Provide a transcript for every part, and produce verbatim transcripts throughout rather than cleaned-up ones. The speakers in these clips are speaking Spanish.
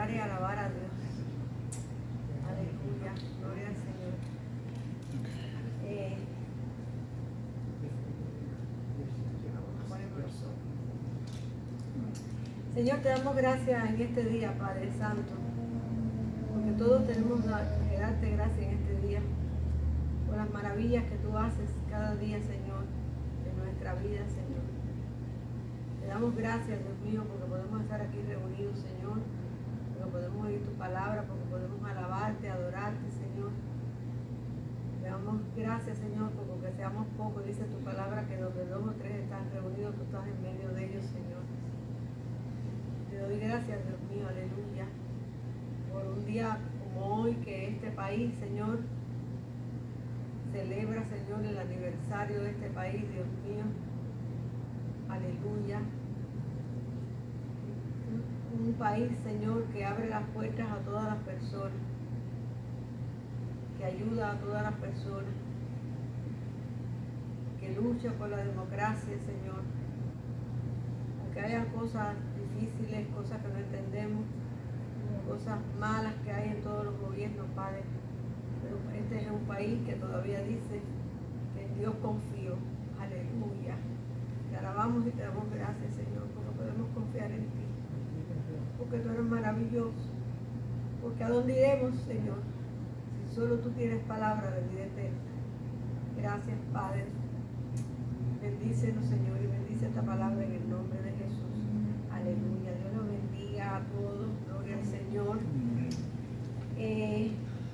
adorar y alabar a Dios. Aleluya, gloria al Señor. Eh, Señor, te damos gracias en este día, Padre Santo, porque todos tenemos que darte gracias en este día por las maravillas que tú haces cada día, Señor, de nuestra vida, Señor. Te damos gracias, Dios mío, porque podemos estar aquí reunidos, Señor, porque podemos oír tu palabra, porque podemos alabarte, adorarte, Señor. Te damos gracias, Señor, porque aunque seamos pocos, dice tu palabra, que donde dos o tres están reunidos, tú estás en medio de ellos, Señor. Te doy gracias, Dios mío, aleluya, por un día como hoy, que este país, Señor, celebra, Señor, el aniversario de este país, Dios mío, aleluya. Un país, Señor, que abre las puertas a todas las personas, que ayuda a todas las personas, que lucha por la democracia, Señor. Aunque haya cosas difíciles, cosas que no entendemos, cosas malas que hay en todos los gobiernos, Padre, pero este es un país que todavía dice que en Dios confío. Aleluya. Te alabamos y te damos gracias, Señor, porque podemos confiar en ti, porque tú eres maravilloso, porque a dónde iremos, Señor, si solo tú tienes palabra de vida eterna. Gracias, Padre. Bendícenos, Señor, y bendice esta palabra en el nombre de Jesús. Aleluya. Dios los bendiga a todos. Gloria al Señor. Eh,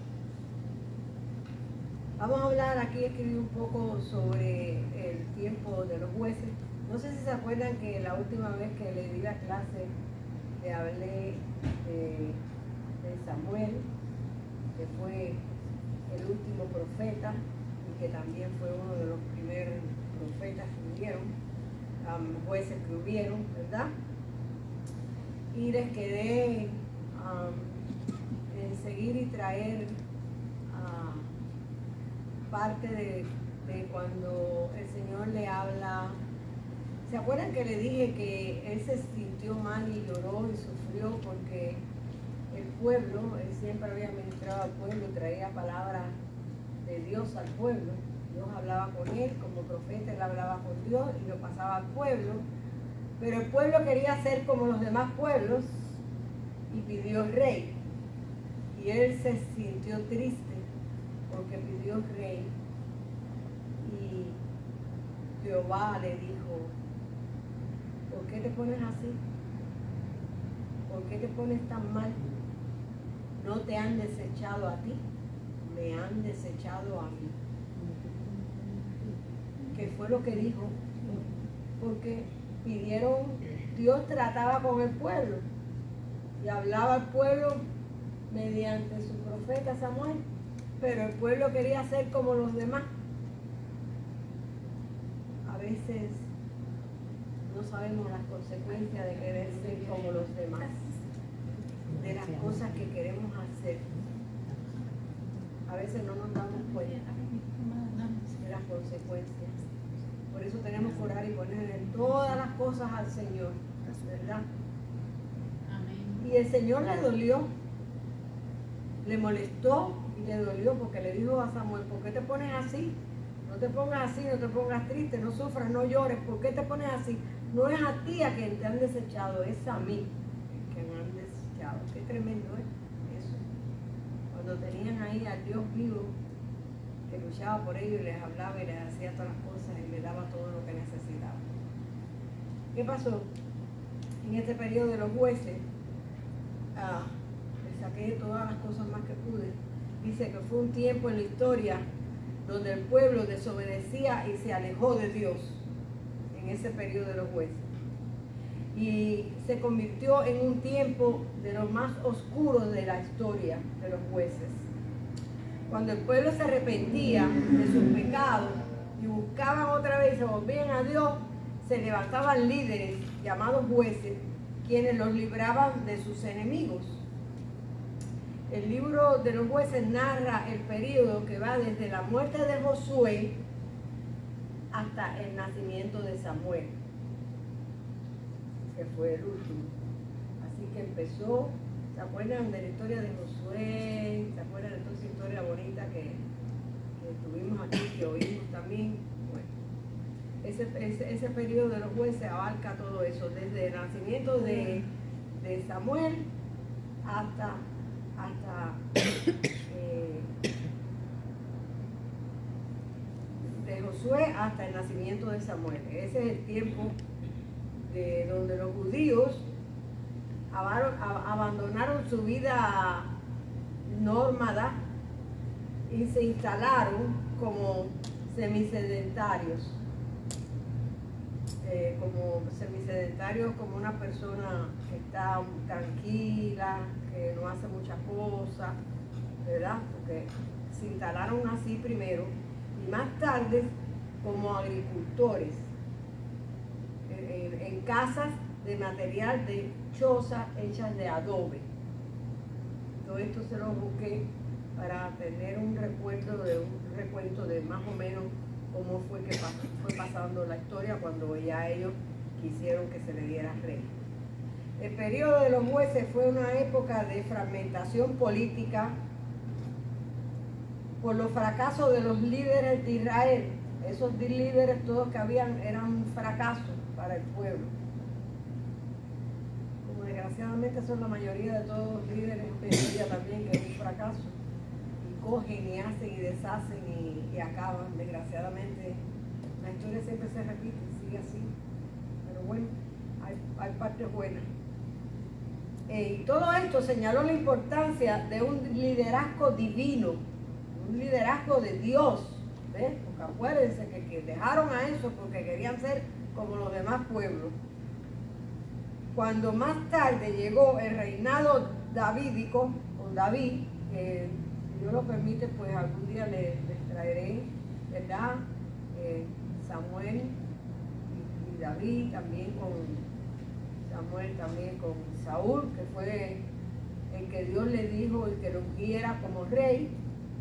vamos a hablar aquí, escribí un poco sobre el tiempo de los jueces. No sé si se acuerdan que la última vez que le di la clase le hablé de, de Samuel, que fue el último profeta y que también fue uno de los primeros profetas que hubieron, um, jueces que hubieron, ¿verdad? Y les quedé um, en seguir y traer uh, parte de, de cuando el Señor le habla. ¿Se acuerdan que le dije que él se sintió mal y lloró y sufrió porque el pueblo, él siempre había ministrado al pueblo y traía palabras de Dios al pueblo? Dios hablaba con él como profeta, él hablaba con Dios y lo pasaba al pueblo, pero el pueblo quería ser como los demás pueblos y pidió rey, y él se sintió triste porque pidió rey, y Jehová le dijo: ¿por qué te pones así? ¿Por qué te pones tan mal? No te han desechado a ti, me han desechado a mí. ¿Qué fue lo que dijo? Porque pidieron, Dios trataba con el pueblo y hablaba al pueblo mediante su profeta Samuel, pero el pueblo quería ser como los demás. A veces no sabemos las consecuencias de querer ser como los demás, de las cosas que queremos hacer. A veces no nos damos cuenta de las consecuencias. Por eso tenemos que orar y poner todas las cosas al Señor, ¿verdad? Y el Señor le dolió, le molestó y le dolió, porque le dijo a Samuel: ¿por qué te pones así? No te pongas así, no te pongas triste, no sufras, no llores. ¿Por qué te pones así? No es a ti a quien te han desechado, es a mí que me han desechado. Qué tremendo es eso. Cuando tenían ahí al Dios vivo, que luchaba por ellos y les hablaba y les hacía todas las cosas y les daba todo lo que necesitaban. ¿Qué pasó? En este periodo de los jueces, ah, les saqué todas las cosas más que pude. Dice que fue un tiempo en la historia donde el pueblo desobedecía y se alejó de Dios, en ese periodo de los jueces. Y se convirtió en un tiempo de los más oscuros de la historia de los jueces. Cuando el pueblo se arrepentía de sus pecados y buscaban otra vez y se volvían a Dios, se levantaban líderes llamados jueces, quienes los libraban de sus enemigos. El libro de los jueces narra el periodo que va desde la muerte de Josué hasta el nacimiento de Samuel, que fue el último. Así que empezó ¿Se acuerdan de la historia de Josué? ¿Se acuerdan de toda esa historia bonita que, que tuvimos aquí, que oímos también? Bueno, ese, ese, ese periodo de los jueces abarca todo eso, desde el nacimiento de, de Samuel hasta, hasta eh, de Josué hasta el nacimiento de Samuel. Ese es el tiempo de donde los judíos abandonaron su vida nómada y se instalaron como semisedentarios, eh, como semisedentarios, como una persona que está tranquila, que no hace muchas cosas, ¿verdad? Porque se instalaron así primero y más tarde como agricultores en, en casas de material de chozas hechas de adobe. Todo esto se lo busqué para tener un recuerdo de un recuento de más o menos cómo fue que pasó, fue pasando la historia cuando ya ellos quisieron que se le diera rey. El periodo de los jueces fue una época de fragmentación política por los fracasos de los líderes de Israel. Esos líderes todos que habían eran un fracaso para el pueblo. Como desgraciadamente son la mayoría de todos los líderes hoy en día también, que es un fracaso. Y cogen y hacen y deshacen y, y acaban. Desgraciadamente la historia siempre se repite, sigue así. Pero bueno, hay, hay partes buenas. Eh, y todo esto señaló la importancia de un liderazgo divino, un liderazgo de Dios. ¿Ves? Porque acuérdense que, que dejaron a eso porque querían ser como los demás pueblos. Cuando más tarde llegó el reinado davídico, con David, que si Dios lo permite, pues algún día les, les traeré, ¿verdad? Eh, Samuel y, y David, también con Samuel, también con Saúl, que fue el que Dios le dijo y que lo ungiera como rey.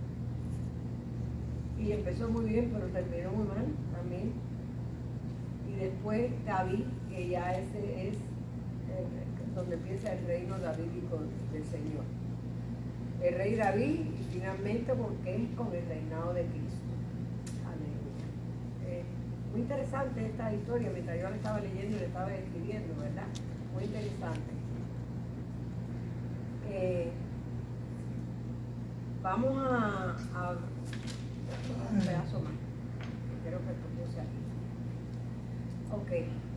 Y empezó muy bien, pero terminó muy mal también. Y después David, que ya ese es eh, donde empieza el reino davídico del Señor. El rey David, y finalmente porque es con el reinado de Cristo. Aleluya. Eh, muy interesante esta historia, mientras yo la estaba leyendo y la estaba escribiendo, ¿verdad? Muy interesante. Eh, vamos a... a un pedazo más, creo que lo puse aquí. Ok.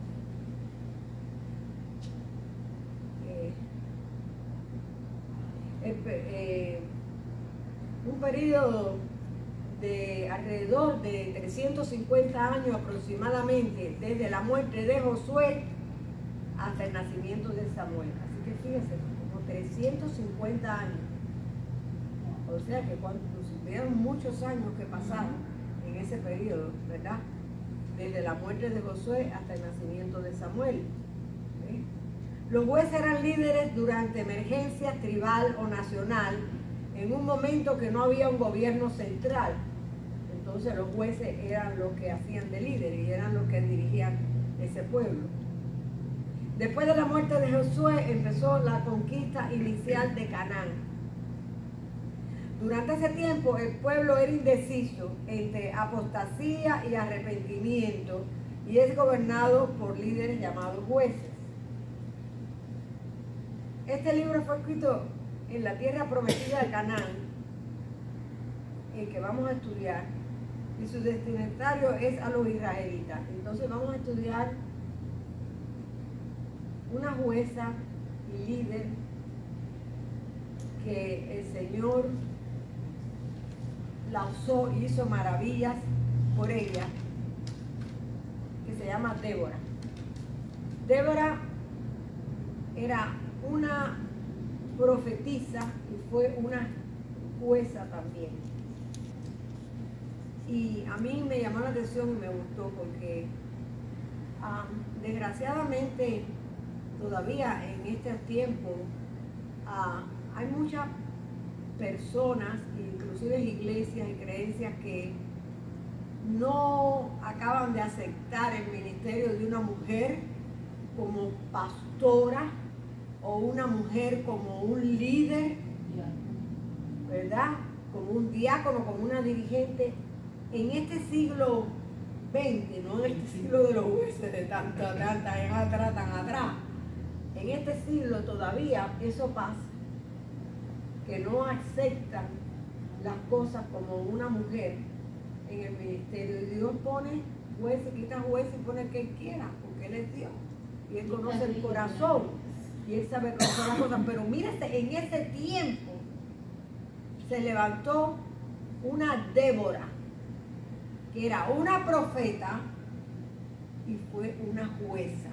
Eh, el, eh, un periodo de alrededor de trescientos cincuenta años aproximadamente, desde la muerte de Josué hasta el nacimiento de Samuel. Así que fíjense, como trescientos cincuenta años. O sea que cuando hubieron muchos años que pasaron en ese periodo, ¿verdad? Desde la muerte de Josué hasta el nacimiento de Samuel. ¿Sí? Los jueces eran líderes durante emergencias tribal o nacional, en un momento que no había un gobierno central. Entonces los jueces eran los que hacían de líderes y eran los que dirigían ese pueblo. Después de la muerte de Josué empezó la conquista inicial de Canaán. Durante ese tiempo el pueblo era indeciso entre apostasía y arrepentimiento y es gobernado por líderes llamados jueces. Este libro fue escrito en la tierra prometida de Canaán, el que vamos a estudiar, y su destinatario es a los israelitas. Entonces vamos a estudiar una jueza y líder que el Señor la usó y hizo maravillas por ella, que se llama Débora. Débora era una profetisa y fue una jueza también. Y a mí me llamó la atención y me gustó porque um, desgraciadamente todavía en este tiempo uh, hay muchas personas, inclusive iglesias y creencias, que no acaban de aceptar el ministerio de una mujer como pastora o una mujer como un líder, ¿verdad? Como un diácono, como una dirigente. En este siglo veinte, no en este siglo de los jueces de tanto, tanta, atrás, tan atrás. En este siglo todavía eso pasa, que no aceptan las cosas como una mujer en el ministerio. Y Dios pone jueces, quita jueces y pone el que él quiera, porque Él es Dios. Y Él conoce el corazón. Y Él sabe conocer las cosas. Pero mírate, en ese tiempo se levantó una Débora, que era una profeta y fue una jueza.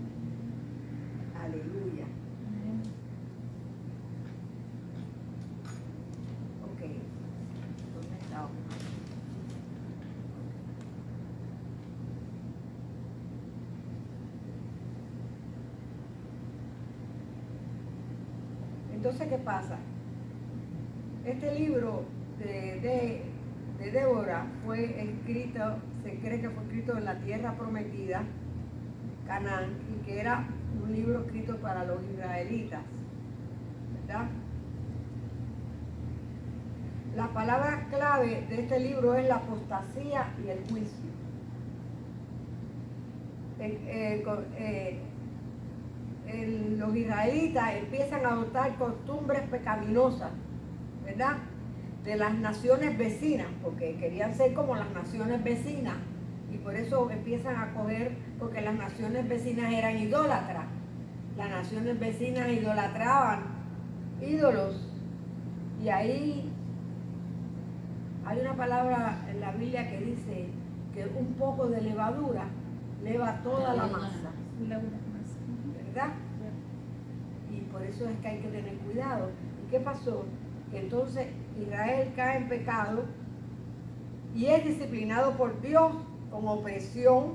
Aleluya. Ok. ¿Dónde está? Entonces, ¿qué pasa? Este libro de, de, de Débora fue escrito, se cree que fue escrito en la tierra prometida, Canaán, y que era un libro escrito para los israelitas, ¿verdad? La palabra clave de este libro es la apostasía y el juicio. Eh, eh, eh, el, los israelitas empiezan a adoptar costumbres pecaminosas, ¿verdad? De las naciones vecinas, porque querían ser como las naciones vecinas, y por eso empiezan a coger, porque las naciones vecinas eran idólatras. Las naciones vecinas idolatraban ídolos, y ahí hay una palabra en la Biblia que dice que un poco de levadura leva toda la masa, ¿verdad? Y por eso es que hay que tener cuidado. ¿Y qué pasó? Que entonces Israel cae en pecado y es disciplinado por Dios con opresión,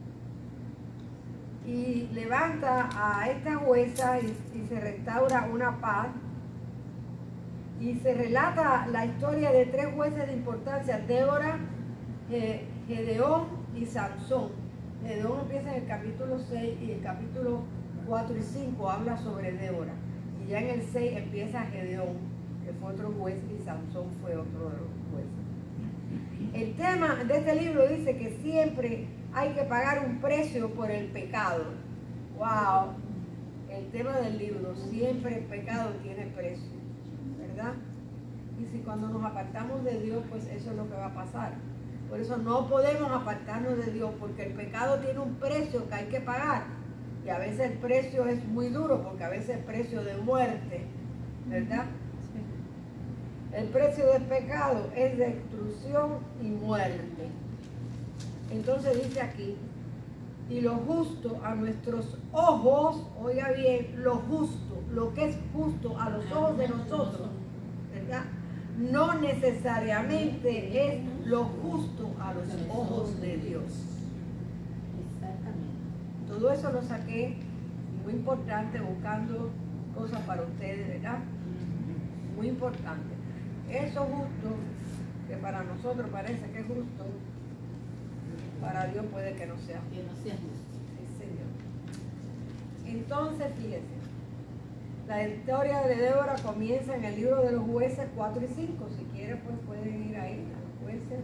y levanta a esta jueza y, y se restaura una paz, y se relata la historia de tres jueces de importancia: Débora, Gedeón y Sansón. Gedeón empieza en el capítulo seis y el capítulo cuatro y cinco habla sobre Débora, y ya en el seis empieza Gedeón, que fue otro juez, y Sansón fue otro de los jueces. El tema de este libro dice que siempre hay que pagar un precio por el pecado. ¡Wow! El tema del libro, siempre el pecado tiene precio, ¿verdad? Y si cuando nos apartamos de Dios, pues eso es lo que va a pasar. Por eso no podemos apartarnos de Dios, porque el pecado tiene un precio que hay que pagar. Y a veces el precio es muy duro, porque a veces el precio de muerte, ¿verdad? El precio del pecado es destrucción y muerte. Entonces dice aquí, y lo justo a nuestros ojos, oiga bien, lo justo, lo que es justo a los ojos de nosotros, ¿verdad? No necesariamente es lo justo a los ojos de Dios. Exactamente. Todo eso lo saqué, muy importante, buscando cosas para ustedes, ¿verdad? Muy importante. Eso justo, que para nosotros parece que es justo, para Dios puede que no sea. Que no sea justo. Sí, Señor. Entonces, fíjense, la historia de Débora comienza en el libro de los jueces cuatro y cinco. Si quieren, pues pueden ir ahí a los jueces.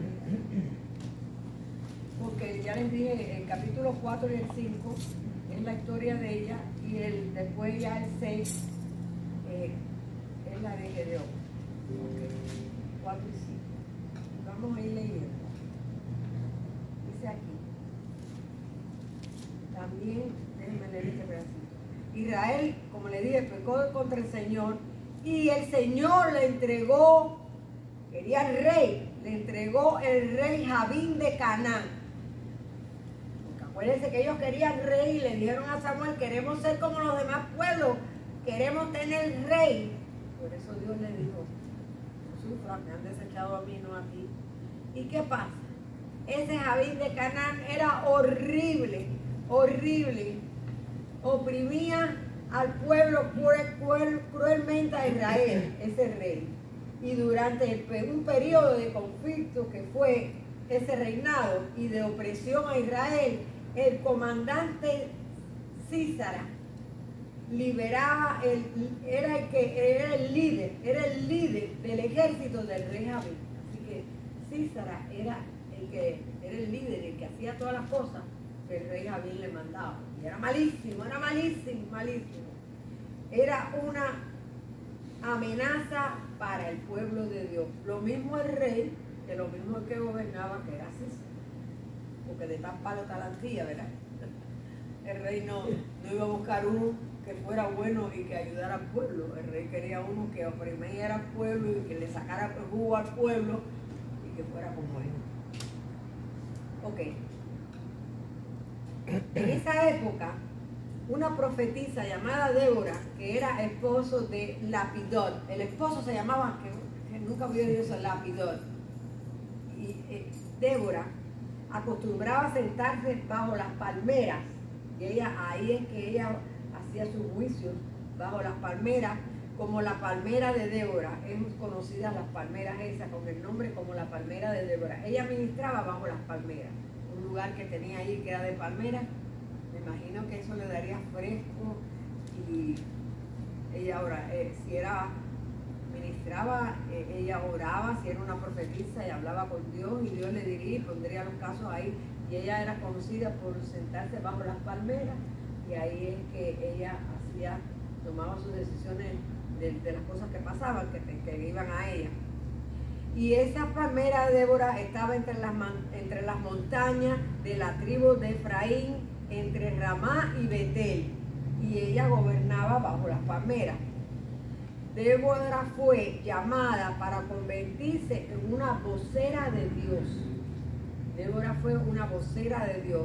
Porque ya les dije, el capítulo cuatro y el cinco es la historia de ella, y el, después ya el seis eh, es la de Gedeón. Okay. cuatro y cinco. Vamos a ir leyendo. Dice aquí. También, déjenme leer este pedacito. Israel, como le dije, pecó contra el Señor, y el Señor le entregó, quería el rey, le entregó el rey Jabín de Canaán. Porque acuérdense que ellos querían rey y le dijeron a Samuel: queremos ser como los demás pueblos, queremos tener rey. Por eso Dios le dijo: no sufran, me han desechado a mí, no a ti. ¿Y qué pasa? Ese Jabín de Canaán era horrible, horrible. Oprimía al pueblo cruel, cruel, cruelmente a Israel, ese rey. Y durante el, un periodo de conflicto que fue ese reinado y de opresión a Israel, el comandante Císara liberaba, el, era el que era el líder, era el líder del ejército del rey Javín. Así que Sísara era el que era el líder, el que hacía todas las cosas que el rey Javín le mandaba. Y era malísimo, era malísimo, malísimo. Era una amenaza para el pueblo de Dios. Lo mismo el rey, que lo mismo el que gobernaba, que era Sísara. Porque de tal palo tal astilla, ¿verdad? El rey no, no iba a buscar uno que fuera bueno y que ayudara al pueblo. El rey quería uno que oprimiera al pueblo y que le sacara el jugo al pueblo y que fuera como él. Ok. En esa época, una profetisa llamada Débora, que era esposo de Lapidot, el esposo se llamaba, que, que nunca había oído eso, Lapidot, y eh, Débora acostumbraba a sentarse bajo las palmeras, y ella, ahí es que ella hacía sus juicios, bajo las palmeras, como la palmera de Débora. Es conocida las palmeras esas, con el nombre como la palmera de Débora. Ella ministraba bajo las palmeras, un lugar que tenía ahí que era de palmeras. Me imagino que eso le daría fresco, y ella ahora, eh, si era ministraba, eh, ella oraba, si era una profetisa y hablaba con Dios, y Dios le diría y pondría los casos ahí, y ella era conocida por sentarse bajo las palmeras, y ahí es que ella hacía, tomaba sus decisiones de, de las cosas que pasaban, que, que iban a ella. Y esa palmera de Débora estaba entre las, entre las montañas de la tribu de Efraín, entre Ramá y Betel, y ella gobernaba bajo las palmeras. Débora fue llamada para convertirse en una vocera de Dios. Débora fue una vocera de Dios.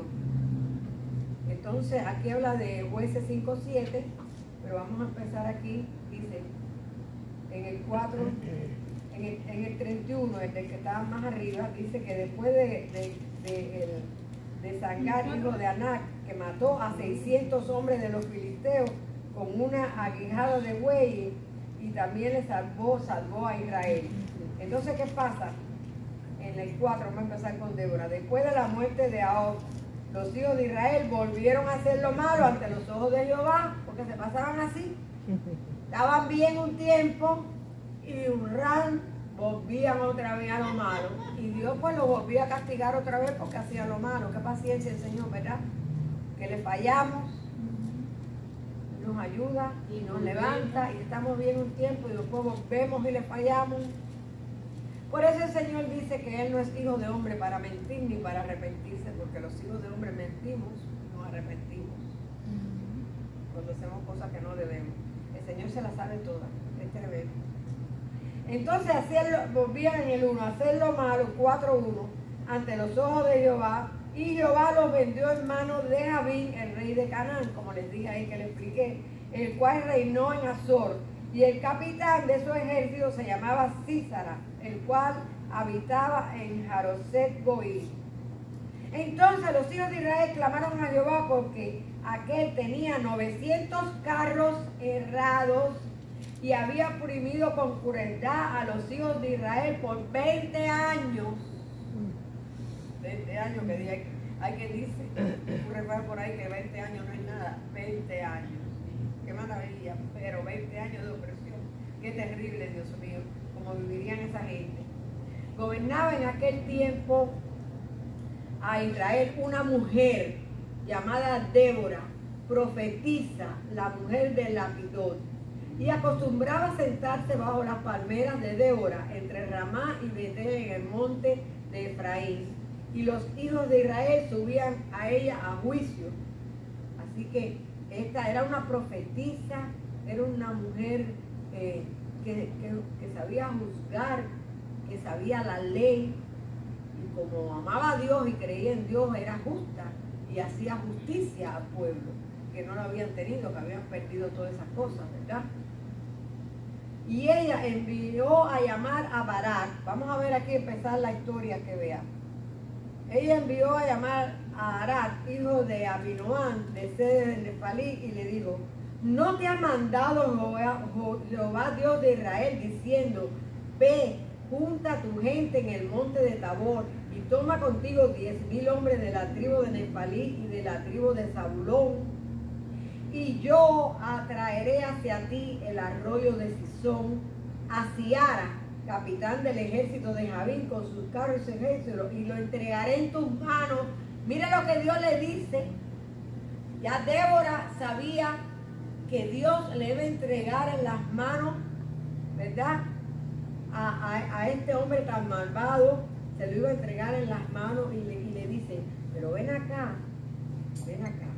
Entonces aquí habla de Jueces cinco siete, pero vamos a empezar aquí. Dice en el cuatro, en el, en el treinta y uno, el del que estaba más arriba, dice que después de, de, de, el, de Sangar, hijo de Anac, que mató a seiscientos hombres de los filisteos con una aguijada de buey, y también le salvó, salvó a Israel. Entonces, ¿qué pasa? En el cuatro, vamos a empezar con Débora. Después de la muerte de Ahab, los hijos de Israel volvieron a hacer lo malo ante los ojos de Jehová, porque se pasaban así. Estaban bien un tiempo y un ran volvían otra vez a lo malo. Y Dios pues los volvía a castigar otra vez porque hacían lo malo. Qué paciencia el Señor, ¿verdad? Que le fallamos, nos ayuda y nos levanta, y estamos bien un tiempo y después volvemos y le fallamos. Por eso el Señor dice que Él no es hijo de hombre para mentir ni para arrepentirse, porque los hijos de hombre mentimos y nos arrepentimos cuando hacemos cosas que no debemos. El Señor se las sabe todas, es tremendo. Entonces hacerlo, volvían en el uno, hacer lo malo, cuatro uno, ante los ojos de Jehová, y Jehová los vendió en manos de Javín, el rey de Canaán, como les dije ahí que les expliqué, el cual reinó en Azor, y el capitán de su ejército se llamaba Sísara, el cual habitaba en Jaroset Goín. Entonces los hijos de Israel clamaron a Jehová porque aquel tenía novecientos carros errados y había oprimido con crueldad a los hijos de Israel por veinte años. veinte años, que hay, hay que dice, un refrán por ahí que veinte años no es nada, veinte años. Qué maravilla, pero veinte años de opresión. Qué terrible, Dios mío, como vivirían esa gente. Gobernaba en aquel tiempo a Israel una mujer llamada Débora, profetisa, la mujer de Lapidot, y acostumbraba a sentarse bajo las palmeras de Débora, entre Ramá y Betel, en el monte de Efraín. Y los hijos de Israel subían a ella a juicio. Así que esta era una profetisa, era una mujer eh, que, que, que sabía juzgar, que sabía la ley, y como amaba a Dios y creía en Dios, era justa y hacía justicia al pueblo, que no lo habían tenido, que habían perdido todas esas cosas, ¿verdad? Y ella envió a llamar a Barak. Vamos a ver aquí empezar la historia que vea. Ella envió a llamar a Arat, hijo de Abinoam, de sede de Nefalí, y le dijo: ¿no te ha mandado Jehová, Jehová Dios de Israel, diciendo: ve, junta a tu gente en el monte de Tabor, y toma contigo diez mil hombres de la tribu de Nefalí y de la tribu de Zabulón, y yo atraeré hacia ti el arroyo de Sisón, a Siara, capitán del ejército de Jabín, con sus carros y su ejército, y lo entregaré en tus manos. Mira lo que Dios le dice. Ya Débora sabía que Dios le iba a entregar en las manos, ¿verdad? A, a, a este hombre tan malvado, se lo iba a entregar en las manos y le, y le dice, pero ven acá, ven acá,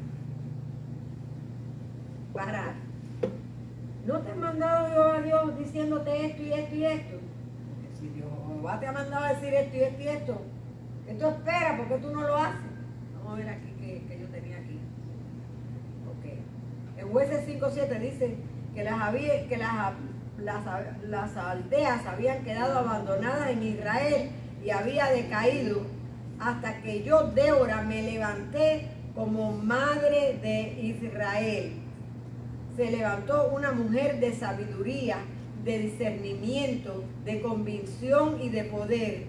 para, ¿no te he mandado yo a Dios diciéndote esto y esto y esto? Porque si Dios te ha mandado a decir esto y esto y esto, ¿qué tú esperas? ¿Por qué tú no lo haces? Vamos a ver aquí que, que yo tenía aquí. Ok. En Jueces cinco siete dice que las había, que las, las, las aldeas habían quedado abandonadas en Israel y había decaído hasta que yo, Débora, me levanté como madre de Israel. Se levantó una mujer de sabiduría, de discernimiento, de convicción y de poder.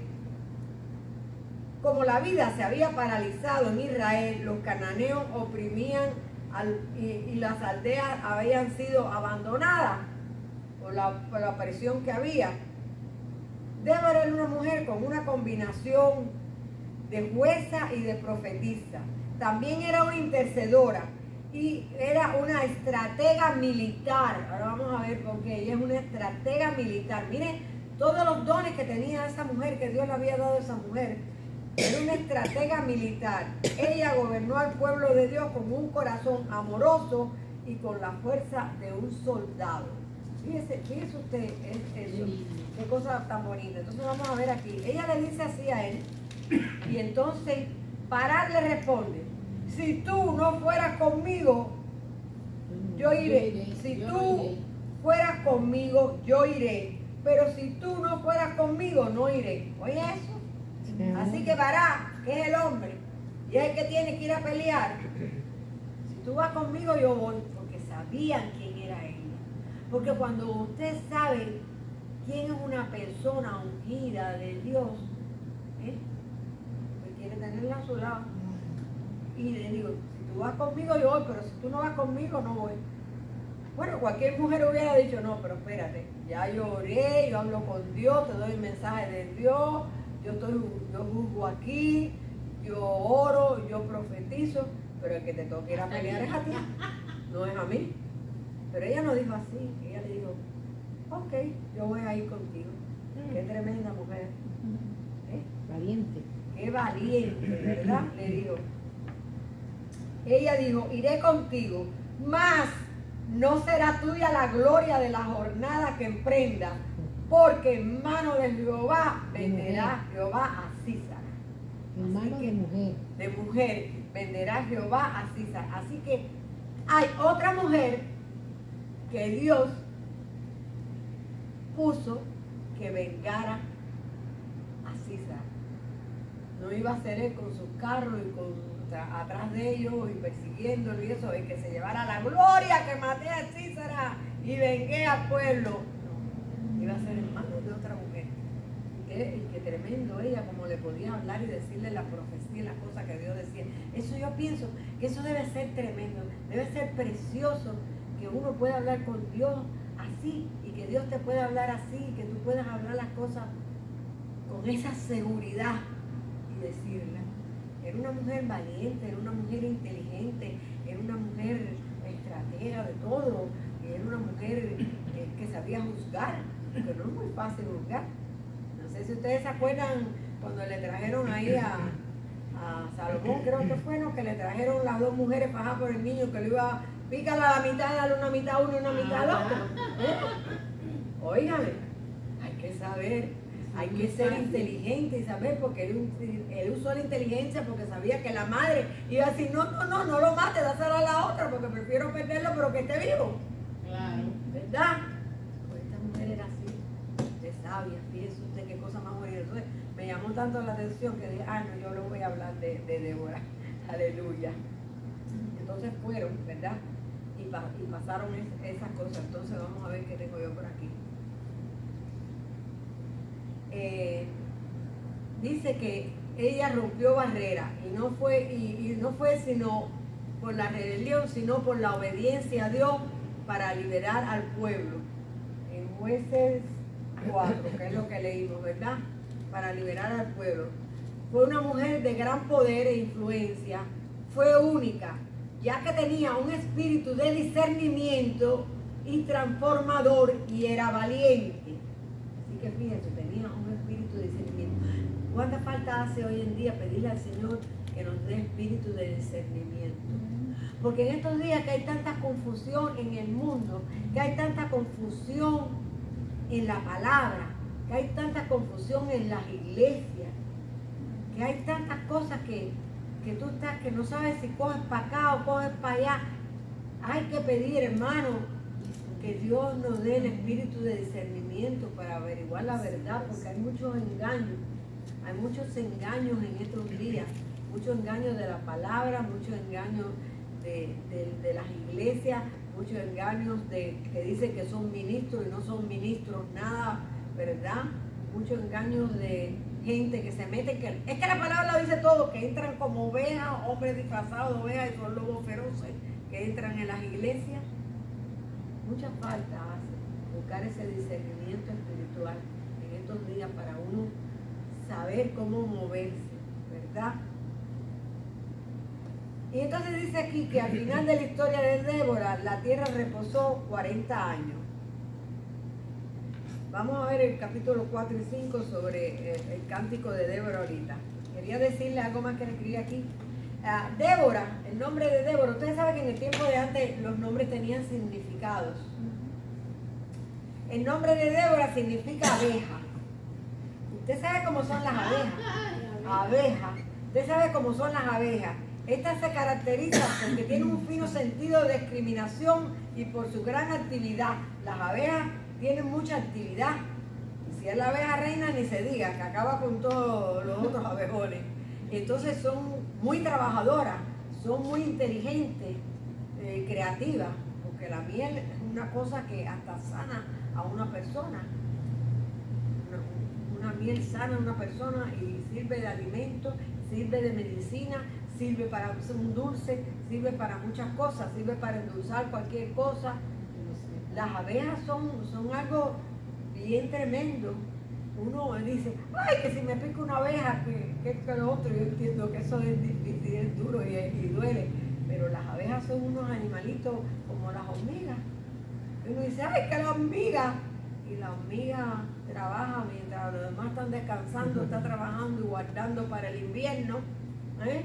Como la vida se había paralizado en Israel, los cananeos oprimían al, y, y las aldeas habían sido abandonadas por la, por la presión que había. Débora era una mujer con una combinación de jueza y de profetisa. También era una intercedora y era una estratega militar. Ahora vamos a ver por qué. Ella es una estratega militar. Miren todos los dones que tenía esa mujer, que Dios le había dado a esa mujer. Era una estratega militar. Ella gobernó al pueblo de Dios con un corazón amoroso y con la fuerza de un soldado. Fíjese, fíjese usted es eso. Qué cosa tan bonita. Entonces vamos a ver aquí. Ella le dice así a él. Y entonces Barak le responde, si tú no fueras conmigo, yo iré. Si tú fueras conmigo, yo iré. Pero si tú no fueras conmigo, no iré. Oye eso. Así que Barak, que es el hombre, y es el que tiene que ir a pelear. Si tú vas conmigo, yo voy. Porque sabían quién era ella. Porque cuando usted sabe quién es una persona ungida de Dios, ¿eh? Pues quiere tenerla a su lado. Y le digo, si tú vas conmigo, yo voy, pero si tú no vas conmigo, no voy. Bueno, cualquier mujer hubiera dicho, no, pero espérate, ya yo oré, yo hablo con Dios, te doy el mensaje de Dios, yo, estoy, yo juzgo aquí, yo oro, yo profetizo, pero el que te toca ir a pelear es a ti, no es a mí. Pero ella no dijo así, ella le dijo, ok, yo voy a ir contigo. Qué tremenda mujer. ¿Eh? Valiente. Qué valiente, ¿verdad? Le digo. Ella dijo, iré contigo, mas no será tuya la gloria de la jornada que emprenda, porque en mano de Jehová venderá Jehová a Císara. En mano de mujer. De mujer venderá Jehová a Císara. Así que hay otra mujer que Dios puso que vengara a Císara. No iba a ser él con sus carros y con atrás de ellos y persiguiéndolo y eso, el que se llevara la gloria que maté a Císara y vengué al pueblo. No, iba a ser en manos de otra mujer. Y que, y que tremendo ella, como le podía hablar y decirle la profecía y las cosas que Dios decía. Eso yo pienso que eso debe ser tremendo, debe ser precioso que uno pueda hablar con Dios así y que Dios te pueda hablar así y que tú puedas hablar las cosas con esa seguridad y decirla. Era una mujer valiente, era una mujer inteligente, era una mujer estratega de todo, era una mujer eh, que sabía juzgar, porque no es muy fácil juzgar. No sé si ustedes se acuerdan cuando le trajeron ahí a, a Salomón, creo que fue, ¿no? Que le trajeron las dos mujeres fajadas por el niño, que le iba a pícala a la mitad, darle una mitad a uno y una mitad al otro. ¿Eh? Óigame, hay que saber. Hay que ser inteligente y saber, porque él, él usó la inteligencia porque sabía que la madre iba a decir, no, no, no, no lo mates, dáselo a la otra porque prefiero perderlo pero que esté vivo. Claro. ¿Verdad? Pues esta mujer era así, de sabia, fíjese usted qué cosa más bonita. Entonces me llamó tanto la atención que dije, ah, no, yo le voy a hablar de, de Débora. Aleluya. Entonces fueron, ¿verdad? Y, pa, y pasaron es, esas cosas. Entonces vamos a ver qué tengo yo por aquí. Eh, dice que ella rompió barrera y no fue y, y no fue sino por la rebelión, sino por la obediencia a Dios para liberar al pueblo. En Jueces cuatro, que es lo que leímos, ¿verdad? Para liberar al pueblo. Fue una mujer de gran poder e influencia, fue única, ya que tenía un espíritu de discernimiento y transformador y era valiente. Así que fíjense, tenía un espíritu de discernimiento. ¿Cuánta falta hace hoy en día pedirle al Señor que nos dé espíritu de discernimiento? Porque en estos días que hay tanta confusión en el mundo, que hay tanta confusión en la palabra, que hay tanta confusión en las iglesias, que hay tantas cosas que, que tú estás, que no sabes si coges para acá o coges para allá. Hay que pedir, hermano, que Dios nos dé el espíritu de discernimiento para averiguar la verdad, porque hay muchos engaños, hay muchos engaños en estos días, muchos engaños de la palabra, muchos engaños de, de, de las iglesias, muchos engaños de que dicen que son ministros y no son ministros nada, ¿verdad? Muchos engaños de gente que se mete, que es que la palabra lo dice todo, que entran como ovejas, hombres disfrazados de ovejas y son lobos feroces que entran en las iglesias. Mucha falta hace buscar ese discernimiento espiritual en estos días para uno saber cómo moverse, ¿verdad? Y entonces dice aquí que al final de la historia de Débora, la tierra reposó cuarenta años. Vamos a ver el capítulo cuatro y cinco sobre el, el cántico de Débora ahorita. Quería decirle algo más que le escribí aquí. Uh, Débora, el nombre de Débora, ustedes saben que en el tiempo de antes los nombres tenían significados. El nombre de Débora significa abeja. Usted sabe cómo son las abejas. Abejas. Usted sabe cómo son las abejas. Esta se caracteriza porque tiene un fino sentido de discriminación y por su gran actividad. Las abejas tienen mucha actividad. Y si es la abeja reina, ni se diga, que acaba con todos los otros abejones. Entonces son muy trabajadoras, son muy inteligentes, eh, creativas, porque la miel es una cosa que hasta sana a una persona. Una, una miel sana a una persona y sirve de alimento, sirve de medicina, sirve para hacer un dulce, sirve para muchas cosas, sirve para endulzar cualquier cosa. Las abejas son, son algo bien tremendo. Uno dice, ay, que si me pica una abeja, que, que, que lo otro, yo entiendo que eso es difícil, es duro y, y duele, pero las abejas son unos animalitos como las hormigas. Y uno dice, ay, que la hormiga, y la hormiga trabaja mientras los demás están descansando, está trabajando y guardando para el invierno, ¿eh?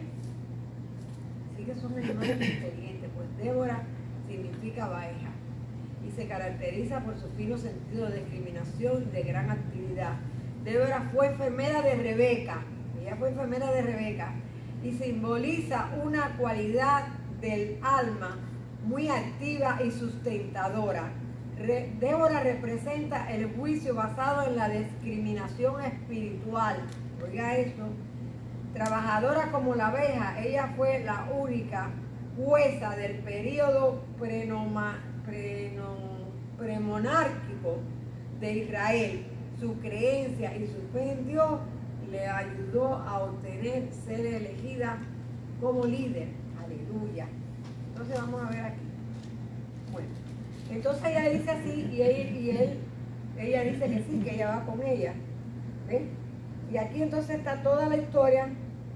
Así que son animales inteligentes. Pues Débora significa abeja y se caracteriza por su fino sentido de discriminación y de gran actividad. Débora fue enfermera de Rebeca, ella fue enfermera de Rebeca, y simboliza una cualidad del alma muy activa y sustentadora. Re, Débora representa el juicio basado en la discriminación espiritual. Oiga eso. Trabajadora como la abeja, ella fue la única jueza del periodo prenoma, preno, premonárquico de Israel. Su creencia y su fe en Dios le ayudó a obtener ser elegida como líder. Aleluya. Entonces vamos a ver aquí. Bueno, entonces ella dice así y él, y él ella dice que sí, que ella va con ella. ¿Ven? Y aquí entonces está toda la historia.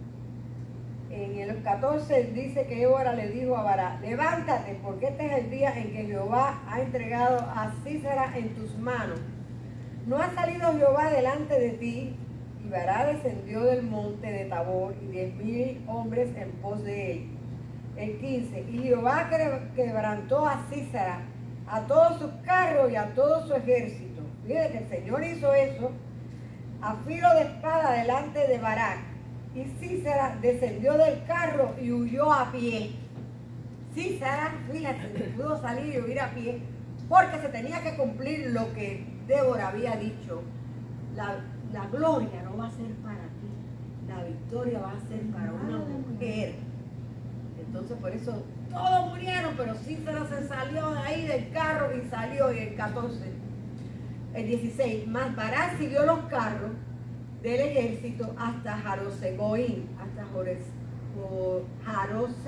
En el catorce dice que Débora le dijo a Barak, levántate, porque este es el día en que Jehová ha entregado a Sísera en tus manos. No ha salido Jehová delante de ti. Y Barak descendió del monte de Tabor y diez mil hombres en pos de él. El quince, y Jehová quebrantó a Sísera, a todos sus carros y a todo su ejército. Fíjate que el Señor hizo eso a filo de espada delante de Barak. Y Sísera descendió del carro y huyó a pie. Sísera, fíjate, pudo salir y huir a pie porque se tenía que cumplir lo que Débora había dicho. La, la gloria no va a ser para ti, la victoria va a ser para una mujer. Entonces por eso todos murieron, pero Sísera se salió de ahí del carro y salió. Y el catorce, el dieciséis, más Barak siguió los carros del ejército hasta Jarosegoín, hasta Jarosegoín,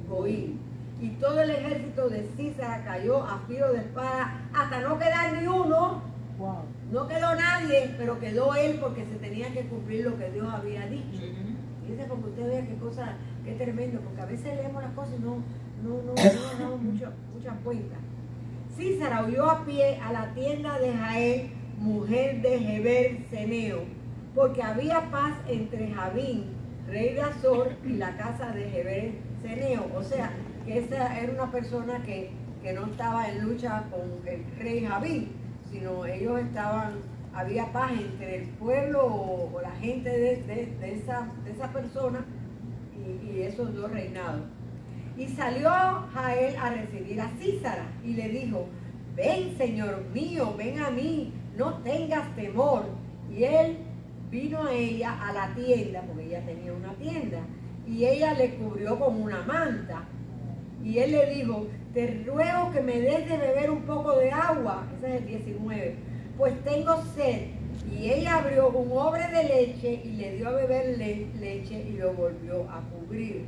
Goín. Y todo el ejército de Sísara cayó a filo de espada hasta no quedar ni uno. Wow. No quedó nadie, pero quedó él porque se tenía que cumplir lo que Dios había dicho. Y ese porque usted vea qué cosa, qué tremendo, porque a veces leemos las cosas y no, no, no, no nos damos mucho, muchas cuentas. Sísara huyó a pie a la tienda de Jael, mujer de Heber Ceneo, porque había paz entre Jabín, rey de Azor, y la casa de Heber Ceneo. O sea, que esa era una persona que, que no estaba en lucha con el rey Jabín, sino ellos estaban, había paz entre el pueblo o, o la gente de, de, de, esa, de esa persona y, y esos dos reinados. Y salió Jael a recibir a Sísara y le dijo: ven, señor mío, ven a mí, no tengas temor. Y él vino a ella a la tienda, porque ella tenía una tienda, y ella le cubrió con una manta. Y él le dijo: te ruego que me des de beber un poco de agua. Ese es el diecinueve. Pues tengo sed. Y ella abrió un sobre de leche y le dio a beber le leche y lo volvió a cubrir.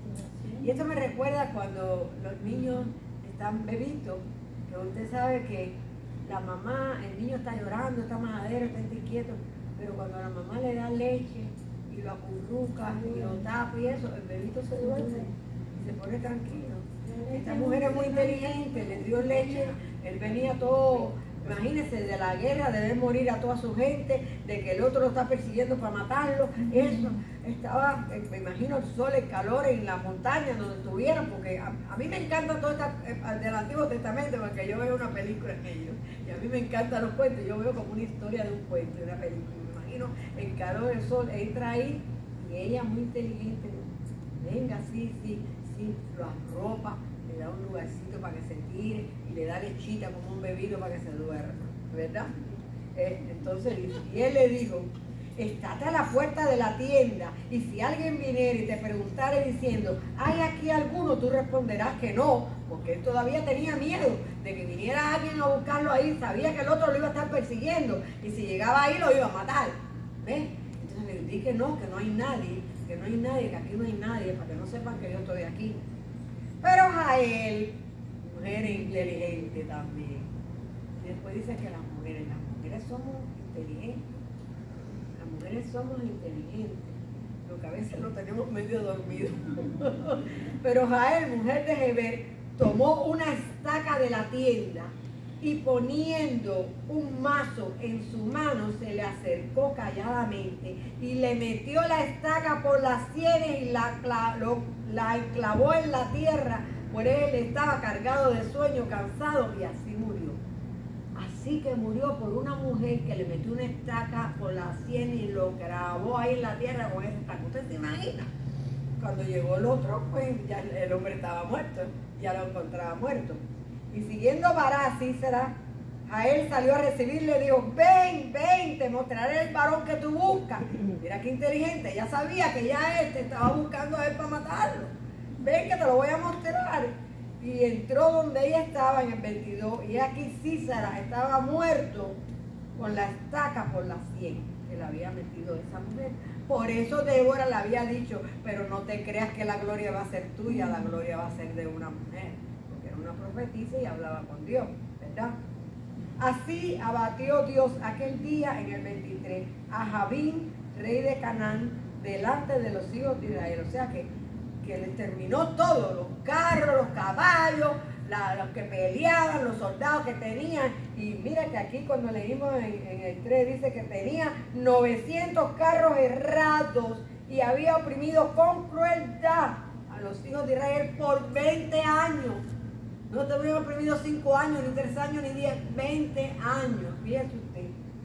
Y esto me recuerda cuando los niños están bebitos, que usted sabe que la mamá, el niño está llorando, está majadero, está inquieto, pero cuando la mamá le da leche y lo acurruca y lo tapa y eso, el bebito se duerme y se pone tranquilo. Esta mujer es muy inteligente, le dio leche, él venía todo, imagínense, de la guerra, de ver morir a toda su gente, de que el otro lo está persiguiendo para matarlo, eso, estaba, me imagino el sol, el calor en la montaña donde estuvieron, porque a, a mí me encanta todo esto del Antiguo Testamento, porque yo veo una película en ellos, y a mí me encantan los cuentos, yo veo como una historia de un cuento, de una película, me imagino el calor, el sol, entra ahí, y ella muy inteligente, venga, sí, sí, sí, lo arropa, le da un lugarcito para que se tire y le da lechita como un bebido para que se duerma, ¿verdad? Eh, entonces, y él le dijo: estate a la puerta de la tienda y si alguien viniera y te preguntara diciendo: ¿hay aquí alguno? Tú responderás que no, porque él todavía tenía miedo de que viniera alguien a buscarlo ahí, sabía que el otro lo iba a estar persiguiendo y si llegaba ahí lo iba a matar, ¿ves? Entonces le dije que no, que no hay nadie, que no hay nadie, que aquí no hay nadie, para que no sepan que yo estoy aquí. Pero Jael, mujer inteligente también. Y después dice que las mujeres, las mujeres somos inteligentes. Las mujeres somos inteligentes. Lo que a veces lo tenemos medio dormido. Pero Jael, mujer de Heber, tomó una estaca de la tienda y poniendo un mazo en su mano se le acercó calladamente y le metió la estaca por las sienes y la, la, lo, la enclavó en la tierra. Por él estaba cargado de sueño, cansado, y así murió. Así que murió por una mujer que le metió una estaca por las sienes y lo clavó ahí en la tierra con esa estaca. ¿Usted se imagina? Cuando llegó el otro, pues ya el hombre estaba muerto, ya lo encontraba muerto. Y siguiendo Bará, Sísara, Jael salió a recibirle y dijo: ven, ven, te mostraré el varón que tú buscas. Mira qué inteligente, ella sabía que ya él te estaba buscando a él para matarlo. Ven que te lo voy a mostrar. Y entró donde ella estaba en el veintidós, y aquí Sísara estaba muerto con la estaca por la sien que le había metido esa mujer. Por eso Débora le había dicho: pero no te creas que la gloria va a ser tuya, la gloria va a ser de una mujer. Era una profetisa y hablaba con Dios, ¿verdad? Así abatió Dios aquel día en el veintitrés a Jabín, rey de Canaán, delante de los hijos de Israel. O sea que, que les terminó todo, los carros, los caballos, la, los que peleaban, los soldados que tenían. Y mira que aquí cuando leímos en, en el tres dice que tenía novecientos carros errados y había oprimido con crueldad a los hijos de Israel por veinte años. No te habría oprimido cinco años, ni tres años, ni diez, veinte años. Fíjese usted.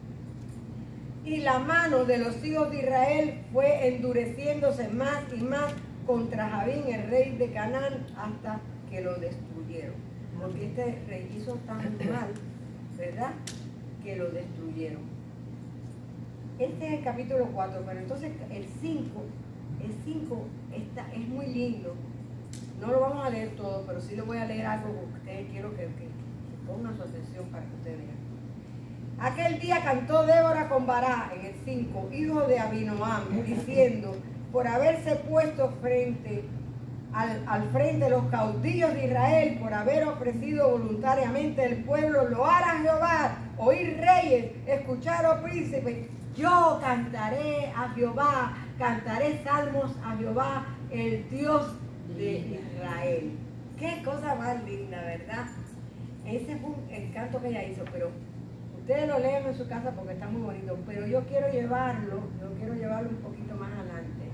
Y la mano de los hijos de Israel fue endureciéndose más y más contra Jabín, el rey de Canaán, hasta que lo destruyeron. Porque este rey hizo tan mal, ¿verdad?, que lo destruyeron. Este es el capítulo cuatro, pero entonces el cinco, el cinco está, es muy lindo. No lo vamos a leer todo, pero sí le voy a leer algo que ustedes quiero que, que, que pongan su atención para que ustedes vean. Aquel día cantó Débora con Bará, en el cinco, hijo de Abinoam, diciendo: por haberse puesto frente al, al frente los caudillos de Israel por haber ofrecido voluntariamente el pueblo, loar a Jehová, oír reyes, escuchar, oh príncipes. Yo cantaré a Jehová, cantaré salmos a Jehová, el Dios de Israel. Qué cosa más linda, ¿verdad? Ese fue el canto que ella hizo, pero ustedes lo leen en su casa porque está muy bonito, pero yo quiero llevarlo, yo quiero llevarlo un poquito más adelante.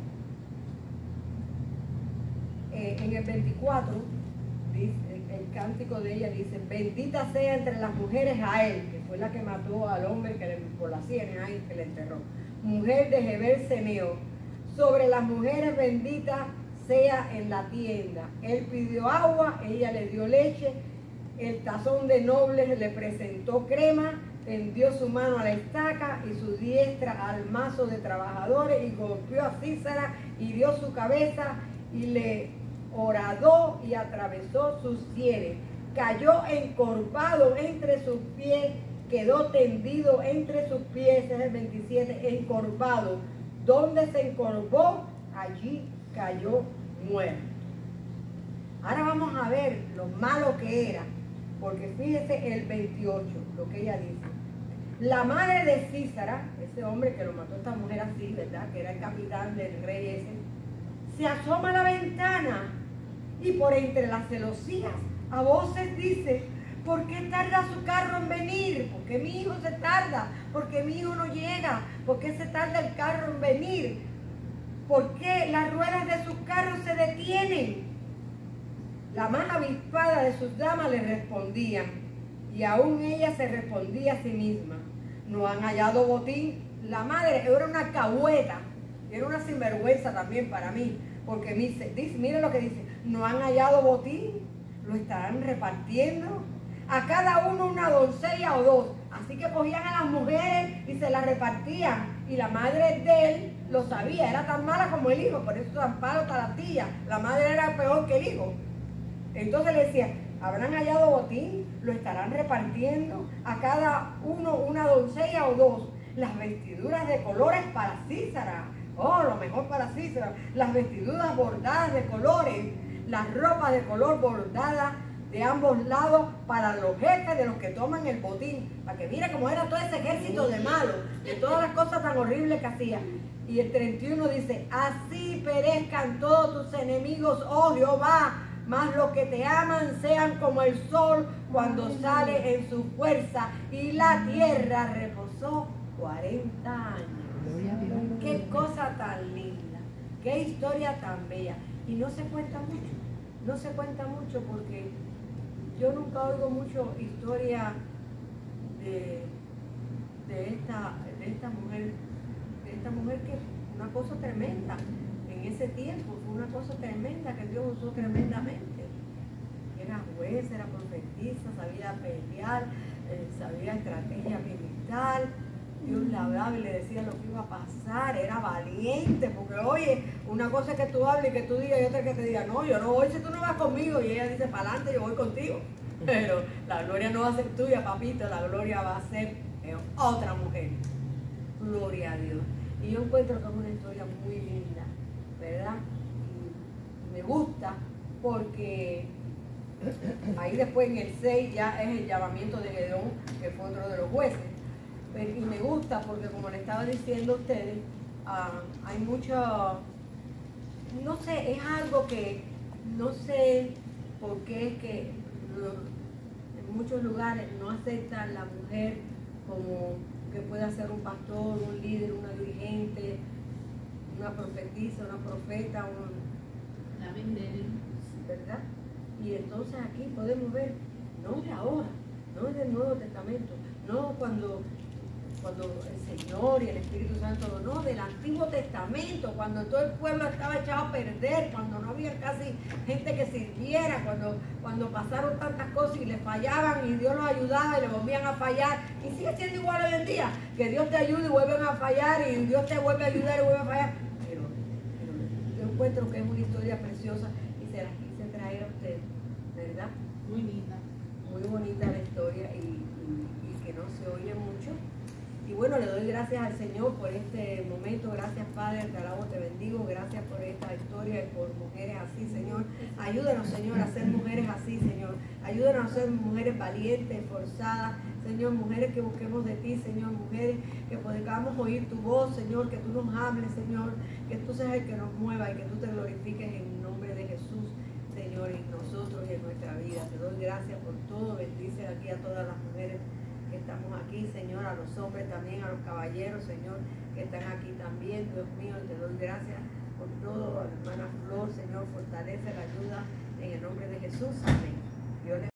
Eh, en el veinticuatro, dice, el, el cántico de ella dice, bendita sea entre las mujeres Jael, que fue la que mató al hombre que le, por la sien, Jael, que le enterró. Mujer de Jebel Semeo, sobre las mujeres bendita sea en la tienda. Él pidió agua, ella le dio leche, el tazón de nobles le presentó crema, tendió su mano a la estaca y su diestra al mazo de trabajadores y golpeó a Sísara, hirió su cabeza y le horadó y atravesó sus sienes. Cayó encorvado entre sus pies, quedó tendido entre sus pies, es el veintisiete, encorvado. Donde se encorvó, allí cayó muerto. Ahora vamos a ver lo malo que era, porque fíjese el veintiocho, lo que ella dice. La madre de Sísara, ese hombre que lo mató a esta mujer así, ¿verdad? Que era el capitán del rey ese, se asoma a la ventana y por entre las celosías a voces dice, ¿por qué tarda su carro en venir? ¿Por qué mi hijo se tarda? ¿Por qué mi hijo no llega? ¿Por qué se tarda el carro en venir? ¿Por qué las ruedas de sus carros se detienen? La más avispada de sus damas le respondían, y aún ella se respondía a sí misma. No han hallado botín. La madre era una alcahueta, era una sinvergüenza también para mí, porque dice, dice, miren lo que dice, no han hallado botín, lo estarán repartiendo. A cada uno una doncella o dos. Así que cogían a las mujeres y se las repartían. Y la madre de él lo sabía, era tan mala como el hijo, por eso tan palo está la tía. La madre era peor que el hijo. Entonces le decía, ¿habrán hallado botín? ¿Lo estarán repartiendo? A cada uno una doncella o dos. Las vestiduras de colores para Sísara. Oh, lo mejor para Sísara. Las vestiduras bordadas de colores. Las ropas de color bordadas de ambos lados para los jefes de los que toman el botín. Para que mira cómo era todo ese ejército de malos. De todas las cosas tan horribles que hacía. Y el treinta y uno dice, así perezcan todos tus enemigos, oh Jehová. Mas los que te aman sean como el sol cuando sale en su fuerza. Y la tierra reposó cuarenta años. Qué cosa tan linda. Qué historia tan bella. Y no se cuenta mucho. No se cuenta mucho porque yo nunca oigo mucho historia de, de, esta, de esta mujer. De esta mujer que es una cosa tremenda. En ese tiempo fue una cosa tremenda que Dios usó tremendamente. Era juez, era profetisa, sabía pelear, eh, sabía estrategia militar. Dios le hablaba y le decía lo que iba a pasar, era valiente, porque oye, una cosa es que tú hables y que tú digas y otra que te diga, no, yo no voy si tú no vas conmigo, y ella dice, para adelante, yo voy contigo. Pero la gloria no va a ser tuya, papito, la gloria va a ser eh, otra mujer. Gloria a Dios. Y yo encuentro que es una historia muy linda, ¿verdad? Y me gusta porque ahí después en el seis ya es el llamamiento de Gedeón, que fue otro de los jueces. Y me gusta porque, como le estaba diciendo a ustedes, uh, hay mucho, no sé, es algo que no sé por qué es que lo, en muchos lugares no aceptan a la mujer como que pueda ser un pastor, un líder, una dirigente, una profetisa, una profeta, un, La vender. ¿verdad? Y entonces aquí podemos ver, no de ahora, no del Nuevo Testamento, no cuando, cuando el Señor y el Espíritu Santo, no, del Antiguo Testamento, cuando todo el pueblo estaba echado a perder, cuando no había casi gente que sirviera, cuando, cuando pasaron tantas cosas y les fallaban y Dios los ayudaba y le volvían a fallar, y sigue siendo igual hoy en día, que Dios te ayude y vuelven a fallar y Dios te vuelve a ayudar y vuelve a fallar, pero, pero yo encuentro que es una historia preciosa y se las quise traer a ustedes, ¿verdad? Muy linda. Muy bonita la historia y, y, y que no se oye mucho. Y bueno, le doy gracias al Señor por este momento. Gracias, Padre, te alabo, te bendigo. Gracias por esta historia y por mujeres así, Señor. Ayúdanos, Señor, a ser mujeres así, Señor. Ayúdanos a ser mujeres valientes, esforzadas, Señor. Mujeres que busquemos de ti, Señor. Mujeres que podamos oír tu voz, Señor. Que tú nos hables, Señor. Que tú seas el que nos mueva y que tú te glorifiques en el nombre de Jesús, Señor, en nosotros y en nuestra vida. Te doy gracias por todo. Bendice aquí a todas las mujeres que estamos aquí, Señor, a los hombres también, a los caballeros, Señor, que están aquí también. Dios mío, te doy gracias por todo, hermana Flor, Señor, fortalece la ayuda en el nombre de Jesús. Amén. Dios les